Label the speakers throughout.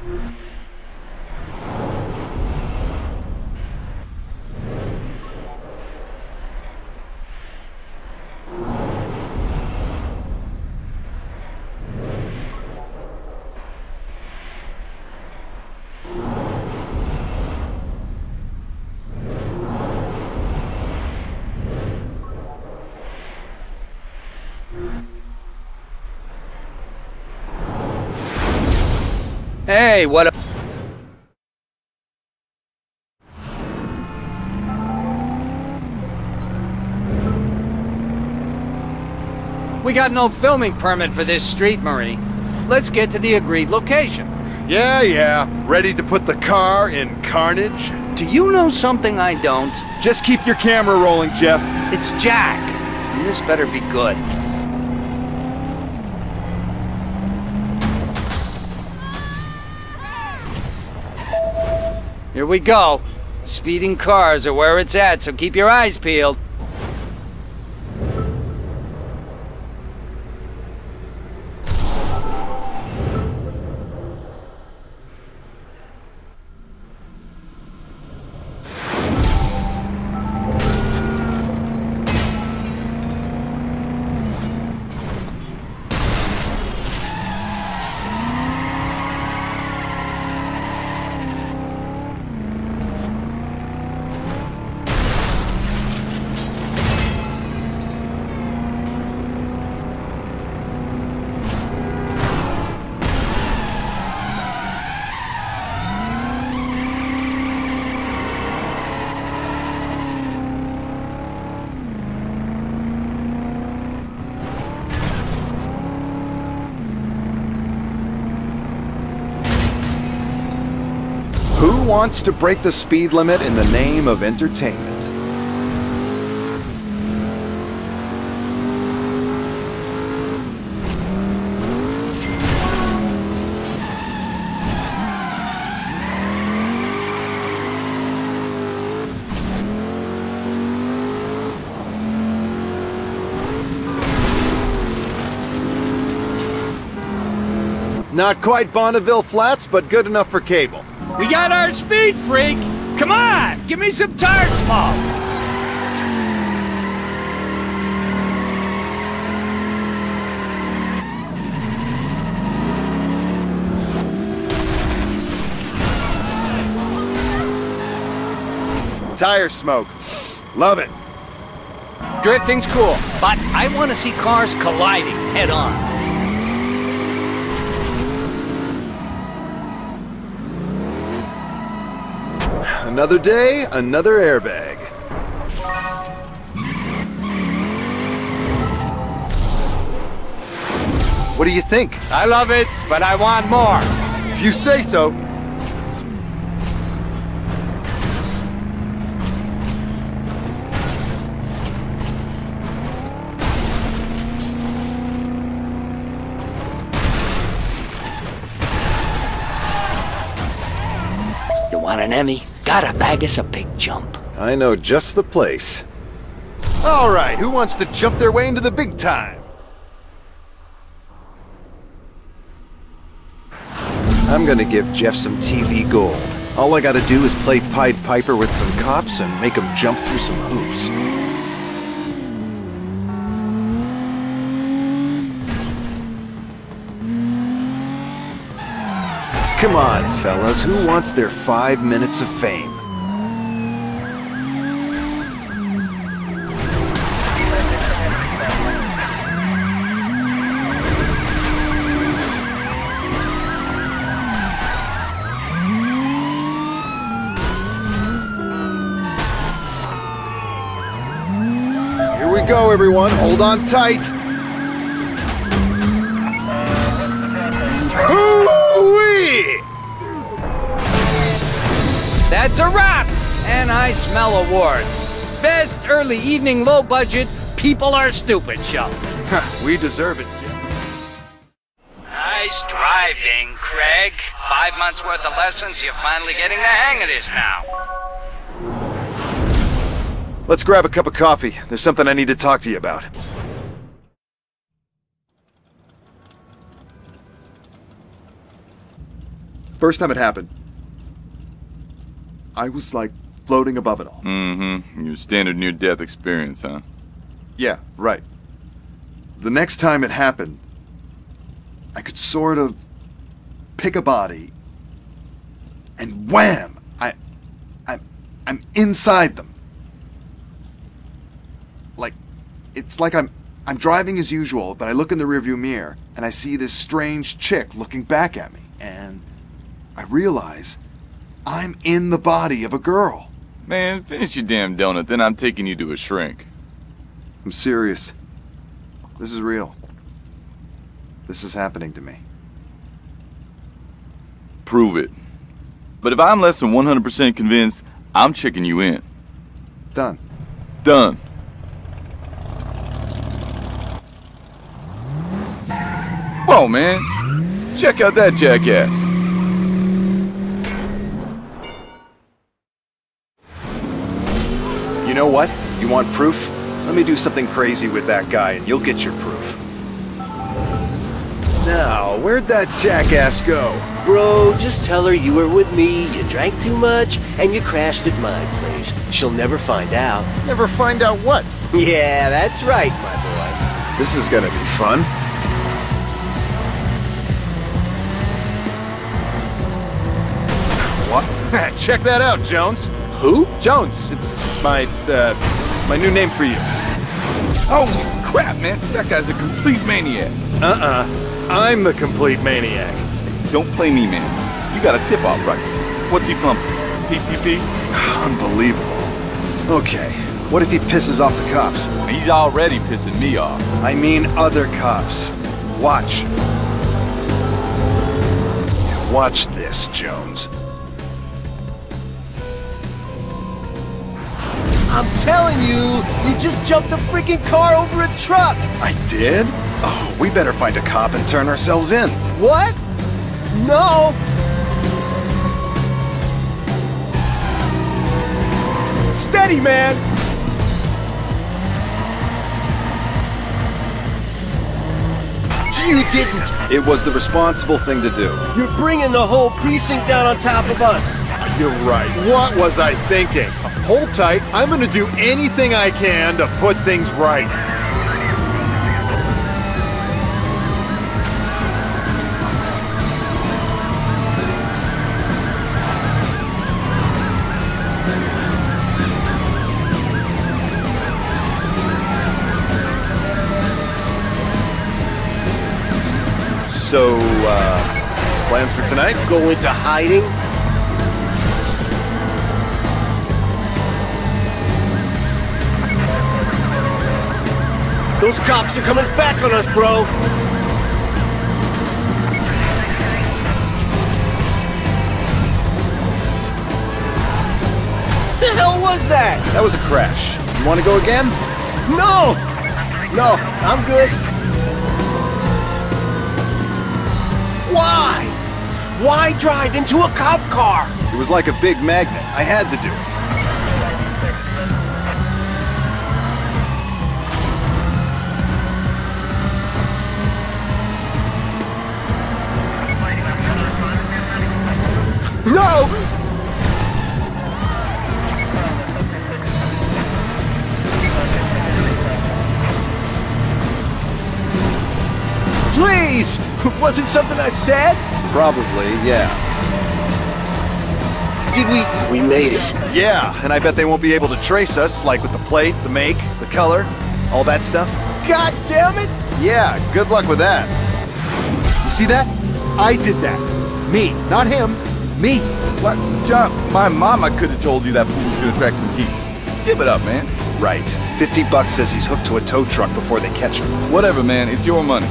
Speaker 1: Hey, what a... We got no filming permit for this street, Marie. Let's get to the agreed location.
Speaker 2: Yeah. Ready to put the car in carnage?
Speaker 1: Do you know something I don't?
Speaker 2: Just keep your camera rolling, Jeff.
Speaker 1: It's Jack, and this better be good. Here we go. Speeding cars are where it's at, so keep your eyes peeled.
Speaker 2: Who wants to break the speed limit in the name of entertainment? Not quite Bonneville Flats, but good enough for cable.
Speaker 1: We got our speed freak! Come on, give me some tire smoke!
Speaker 2: Tire smoke. Love it.
Speaker 1: Drifting's cool, but I want to see cars colliding head on.
Speaker 2: Another day, another airbag. What do you think?
Speaker 1: I love it, but I want more.
Speaker 2: If you say so.
Speaker 1: You want an Emmy? Gotta bag us a big jump.
Speaker 2: I know just the place. All right, who wants to jump their way into the big time? I'm gonna give Jeff some TV gold. All I gotta do is play Pied Piper with some cops and make them jump through some hoops. Come on, fellas, who wants their 5 minutes of fame? Here we go, everyone. Hold on tight. Hoo-wee!
Speaker 1: That's a wrap! And I smell awards. Best early evening low budget, people are stupid show.
Speaker 2: We deserve it, Jim.
Speaker 1: Nice driving, Craig. 5 months worth of lessons, you're finally getting the hang of this now.
Speaker 2: Let's grab a cup of coffee. There's something I need to talk to you about.
Speaker 3: First time it happened, I was like floating above it all.
Speaker 4: Mm-hmm. Your standard near-death experience, huh?
Speaker 3: Yeah, right. The next time it happened, I could sort of pick a body, and wham! I'm inside them. It's like I'm driving as usual, but I look in the rearview mirror and I see this strange chick looking back at me, and I realize I'm in the body of a girl.
Speaker 4: Man, finish your damn donut, then I'm taking you to a shrink.
Speaker 3: I'm serious. This is real. This is happening to me.
Speaker 4: Prove it. But if I'm less than 100% convinced, I'm checking you in.
Speaker 3: Done.
Speaker 4: Done. Whoa, man. Check out that jackass.
Speaker 2: You know what? You want proof? Let me do something crazy with that guy and you'll get your proof. Now, where'd that jackass go?
Speaker 5: Bro, just tell her you were with me, you drank too much, and you crashed at my place. She'll never find out.
Speaker 2: Never find out what?
Speaker 5: Yeah, that's right, my boy.
Speaker 2: This is gonna be fun. What? Check that out, Jones.
Speaker 5: Who?
Speaker 2: Jones. It's my new name for you.
Speaker 4: Oh, crap, man. That guy's a complete maniac.
Speaker 2: I'm the complete maniac.
Speaker 4: Don't play me, man. You got a tip-off, right? What's he pumping? PCP?
Speaker 2: Unbelievable. Okay, what if he pisses off the cops?
Speaker 4: He's already pissing me off.
Speaker 2: I mean other cops. Watch. Watch this, Jones.
Speaker 5: I'm telling you, you just jumped a freaking car over a truck.
Speaker 2: I did? Oh, we better find a cop and turn ourselves in.
Speaker 5: What? No. Steady, man. You didn't.
Speaker 2: It was the responsible thing to do.
Speaker 5: You're bringing the whole precinct down on top of us.
Speaker 6: You're right. What was I thinking? Hold tight. I'm gonna do anything I can to put things right.
Speaker 2: So, plans for tonight?
Speaker 5: Go into hiding? Those cops are coming back on us, bro! What the hell was that?
Speaker 2: That was a crash. You want to go again?
Speaker 5: No! No, I'm good. Why? Why drive into a cop car?
Speaker 2: It was like a big magnet. I had to do it.
Speaker 5: No! Please! Wasn't something I said?
Speaker 2: Probably, yeah.
Speaker 5: Did we? We made it.
Speaker 2: Yeah, and I bet they won't be able to trace us, like with the plate, the make, the color, all that stuff.
Speaker 5: God damn it!
Speaker 2: Yeah, good luck with that.
Speaker 6: You see that? I did that. Me, not him. Me.
Speaker 4: What? John, my mama could have told you that fool was gonna track some heat. Give it up, man.
Speaker 2: Right. $50 says he's hooked to a tow truck before they catch him.
Speaker 4: Whatever, man. It's your money.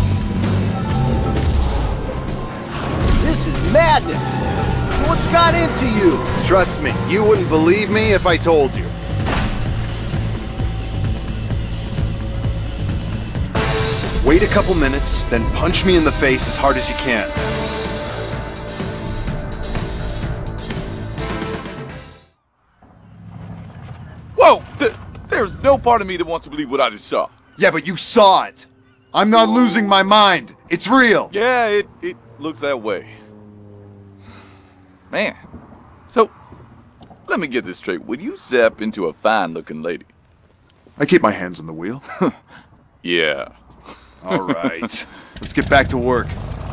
Speaker 5: This is madness. What's got into you?
Speaker 2: Trust me, you wouldn't believe me if I told you. Wait a couple minutes, then punch me in the face as hard as you can.
Speaker 4: Whoa! There's no part of me that wants to believe what I just saw.
Speaker 3: Yeah, but you saw it. I'm not losing my mind. It's real.
Speaker 4: Yeah, it looks that way. Man. So, let me get this straight. Would you zap into a fine-looking lady?
Speaker 3: I keep my hands on the wheel.
Speaker 4: Yeah.
Speaker 3: All right. Let's get back to work.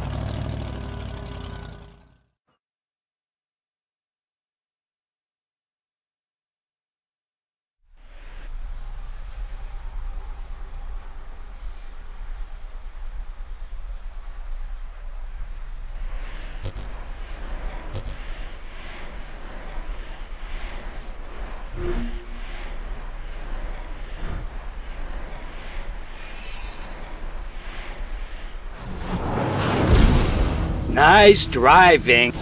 Speaker 1: Nice driving.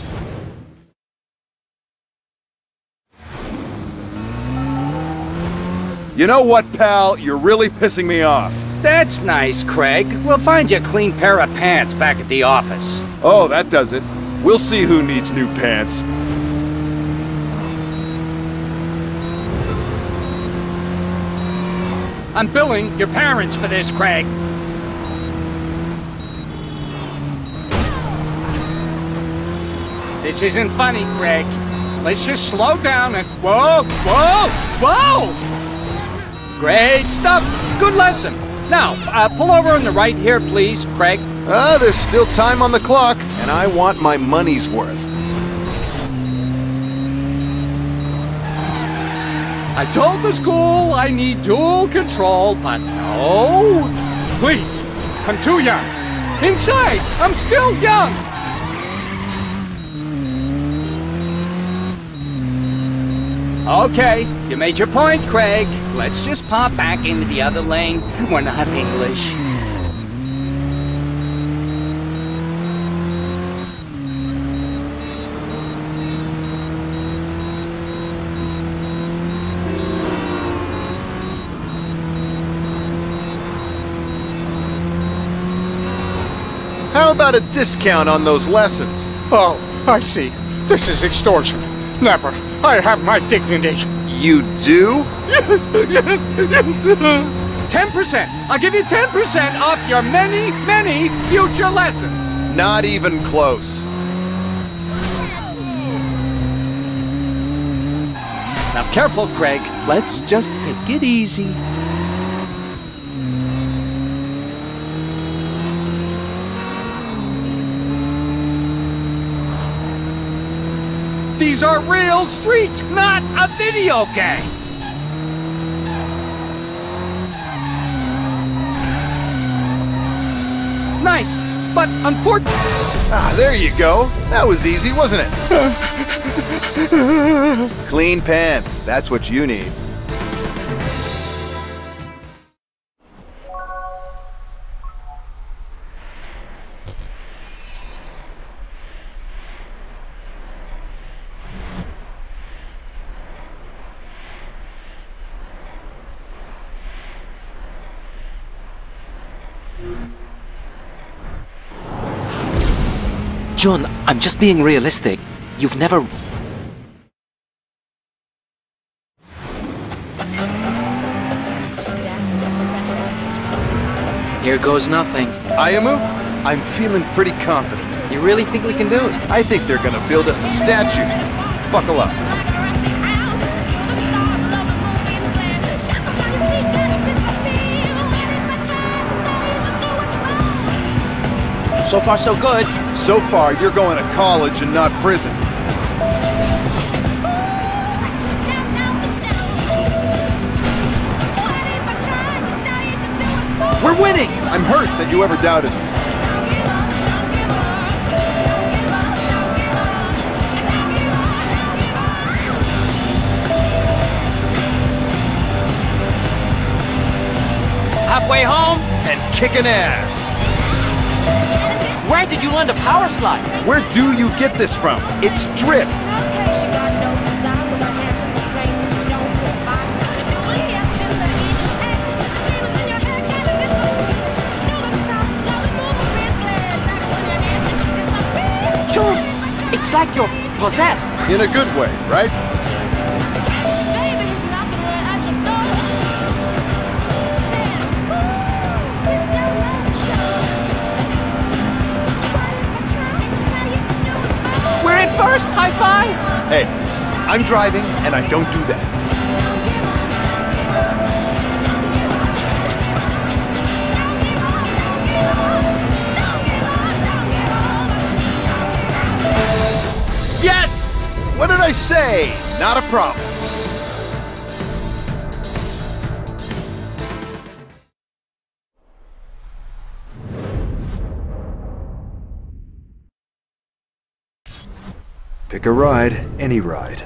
Speaker 6: You know what, pal? You're really pissing me off.
Speaker 1: That's nice, Craig. We'll find you a clean pair of pants back at the office.
Speaker 6: Oh, that does it. We'll see who needs new pants.
Speaker 1: I'm billing your parents for this, Craig. This isn't funny, Craig. Let's just slow down and... Whoa! Whoa! Whoa! Great stuff. Good lesson. Now, pull over on the right here, please, Craig.
Speaker 2: There's still time on the clock, and I want my money's worth.
Speaker 1: I told the school I need dual control, but no. Please, I'm too young. Inside, I'm still young. Okay, you made your point, Craig. Let's just pop back into the other lane. We're not English.
Speaker 2: How about a discount on those lessons?
Speaker 7: Oh, I see. This is extortion. Never. I have my dignity.
Speaker 2: You do?
Speaker 7: Yes, yes, yes.
Speaker 1: 10%. I'll give you 10% off your many, many future lessons.
Speaker 2: Not even close.
Speaker 1: Now careful, Craig. Let's just take it easy. These are real streets, not a video game. Nice, but unfortunately...
Speaker 2: Ah, there you go. That was easy, wasn't it? Clean pants. That's what you need.
Speaker 8: John, I'm just being realistic. You've never... Here goes nothing.
Speaker 2: Ayamu, I'm feeling pretty confident.
Speaker 8: You really think we can do it?
Speaker 2: I think they're gonna build us a statue. Buckle up.
Speaker 8: So far, so good.
Speaker 6: So far, you're going to college and not prison.
Speaker 8: We're winning!
Speaker 6: I'm hurt that you ever doubted me.
Speaker 1: Halfway home?
Speaker 2: And kicking ass.
Speaker 8: Where did you learn to power slide?
Speaker 2: Where do you get this from? It's drift.
Speaker 8: John, it's like you're possessed.
Speaker 6: In a good way, right?
Speaker 8: We're in Head first, high five!
Speaker 6: Hey, I'm driving, and I don't do that.
Speaker 8: Yes!
Speaker 6: What did I say? Not a problem.
Speaker 2: Pick a ride, any ride.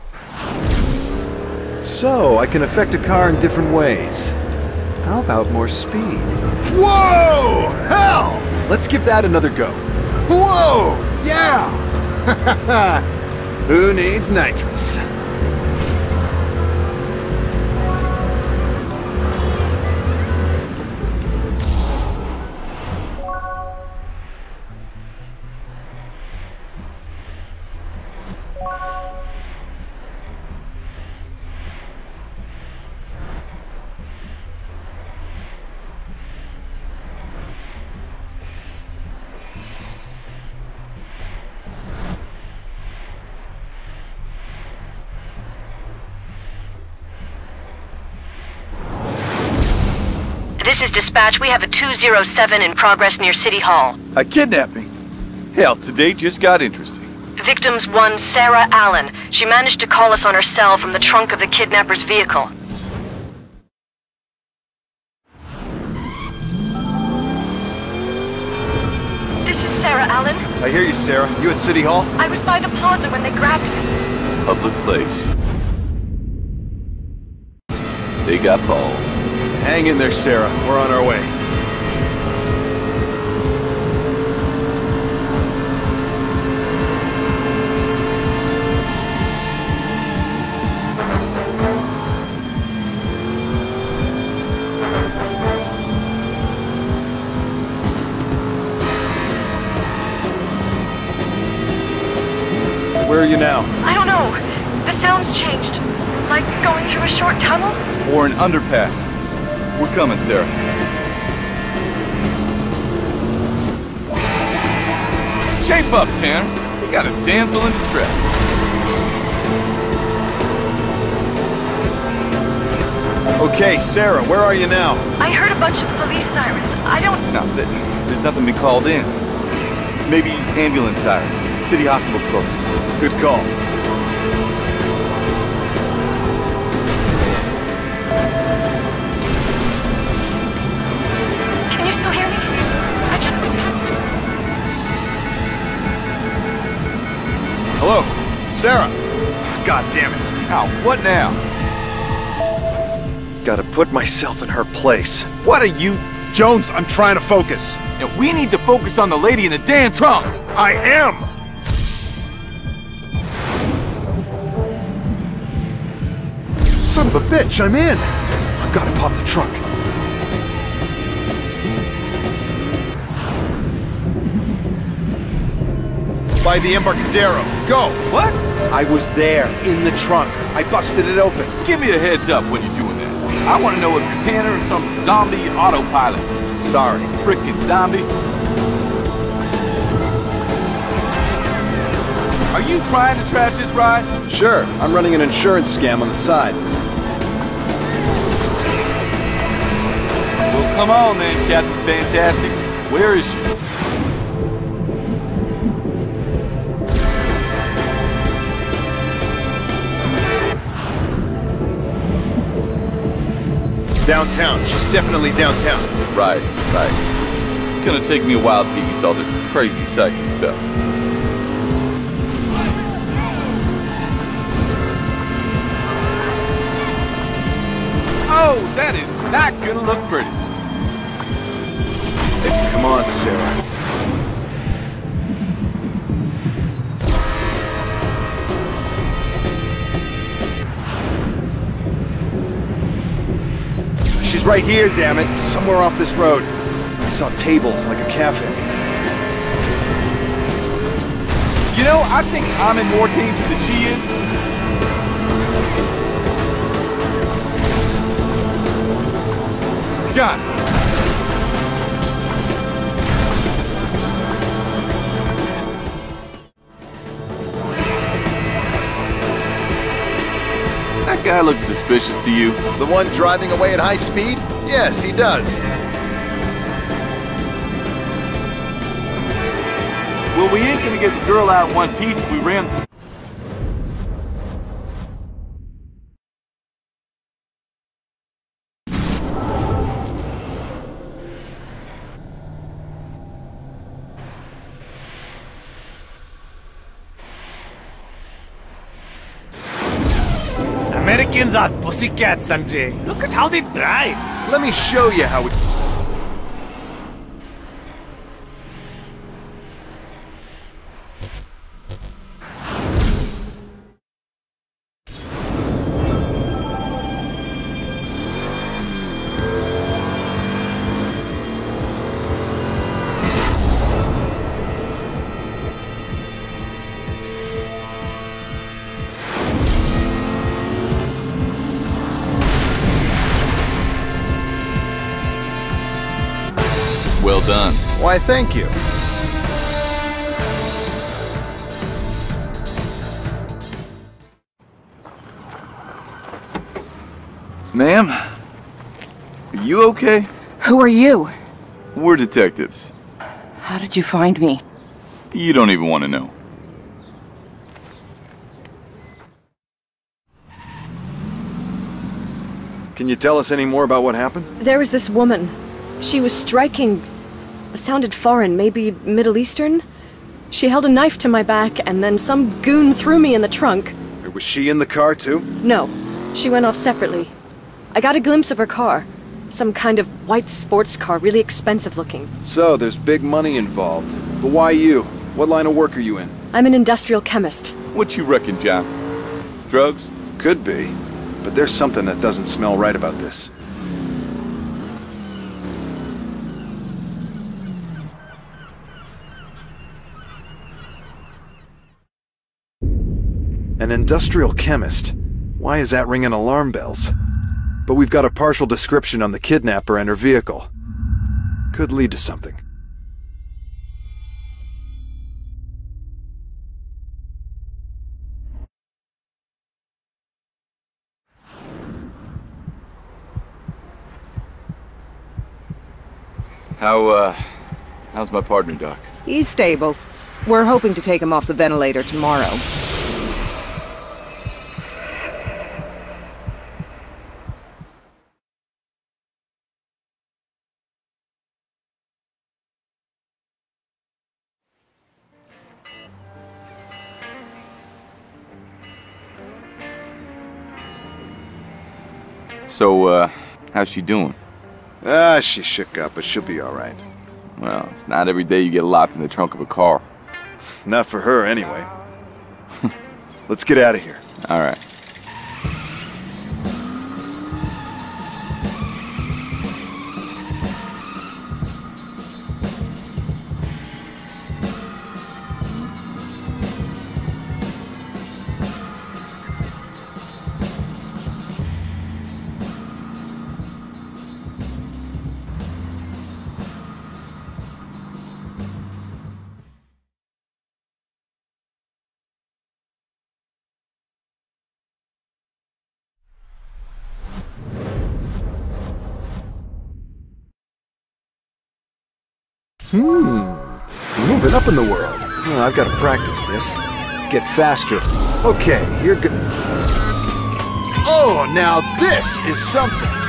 Speaker 2: So, I can affect a car in different ways. How about more speed?
Speaker 6: Whoa! Hell!
Speaker 2: Let's give that another go.
Speaker 6: Whoa! Yeah!
Speaker 2: Who needs nitrous?
Speaker 9: This is dispatch. We have a 207 in progress near City Hall.
Speaker 4: A kidnapping? Hell, today just got interesting.
Speaker 9: Victims 1, Sarah Allen. She managed to call us on her cell from the trunk of the kidnapper's vehicle. This is Sarah Allen.
Speaker 6: I hear you, Sarah. You at City Hall?
Speaker 9: I was by the plaza when they grabbed me.
Speaker 4: Public place. They got balls.
Speaker 6: Hang in there, Sarah. We're on our way.
Speaker 2: Where are you now?
Speaker 9: I don't know. The sound's changed. Like going through a short tunnel?
Speaker 4: Or an underpass. We're coming, Sarah. Shape up, Tanner. We got a damsel in distress.
Speaker 6: Okay, Sarah, where are you now?
Speaker 9: I heard a bunch of police sirens. I don't...
Speaker 4: No, there's nothing been called in. Maybe ambulance sirens. City hospital's close.
Speaker 6: Good call.
Speaker 9: Can you still hear me? I just...
Speaker 6: Hello? Sarah? God damn it.
Speaker 4: Ow, what now?
Speaker 2: Gotta put myself in her place.
Speaker 4: What are you...
Speaker 6: Jones, I'm trying to focus.
Speaker 4: And we need to focus on the lady in the damn trunk.
Speaker 6: I am! Son of a bitch, I'm in! I've gotta pop the trunk. By the Embarcadero. Go!
Speaker 4: What?
Speaker 6: I was there, in the trunk. I busted it open.
Speaker 4: Give me a heads up when you're doing that. I want to know if you're Tanner or some zombie autopilot.
Speaker 6: Sorry.
Speaker 4: Frickin' zombie. Are you trying to trash this ride?
Speaker 2: Sure, I'm running an insurance scam on the side.
Speaker 4: Well, come on then, Captain Fantastic. Where is she?
Speaker 6: Downtown. She's definitely downtown.
Speaker 4: Right. It's gonna take me a while to get used to all this crazy psychic stuff. Oh, that is not gonna look pretty.
Speaker 6: Come on, Sarah. She's right here, damn it. Somewhere off this road. I saw tables like a cafe.
Speaker 4: You know, I think I'm in more danger than she is. John. that guy look suspicious to you?
Speaker 6: The one driving away at high speed? Yes, he does.
Speaker 4: Well, we ain't gonna get the girl out in one piece if we ran...
Speaker 10: Americans are pussycats, Sanjay. Look at how they drive.
Speaker 6: Let me show you how we...
Speaker 4: Well done.
Speaker 6: Why, thank you.
Speaker 4: Ma'am? Are you okay?
Speaker 8: Who are you?
Speaker 4: We're detectives.
Speaker 8: How did you find me?
Speaker 4: You don't even want to know.
Speaker 3: Can you tell us any more about what happened?
Speaker 9: There was this woman. She was striking. Sounded foreign, maybe Middle Eastern? She held a knife to my back, and then some goon threw me in the trunk.
Speaker 3: Was she in the car, too?
Speaker 9: No. She went off separately. I got a glimpse of her car. Some kind of white sports car, really expensive looking.
Speaker 3: So, there's big money involved. But why you? What line of work are you in?
Speaker 9: I'm an industrial chemist.
Speaker 4: What you reckon, John? Drugs?
Speaker 3: Could be. But there's something that doesn't smell right about this. An industrial chemist? Why is that ringing alarm bells? But we've got a partial description on the kidnapper and her vehicle. Could lead to something.
Speaker 4: How's my partner, Doc?
Speaker 11: He's stable. We're hoping to take him off the ventilator tomorrow.
Speaker 4: So, how's she doing?
Speaker 3: She's shook up, but she'll be alright.
Speaker 4: Well, it's not every day you get locked in the trunk of a car.
Speaker 3: Not for her, anyway. Let's get out of here.
Speaker 4: All right.
Speaker 3: Moving up in the world. Well, I've got to practice this. Get faster. Okay, here goes. Oh, now this is something.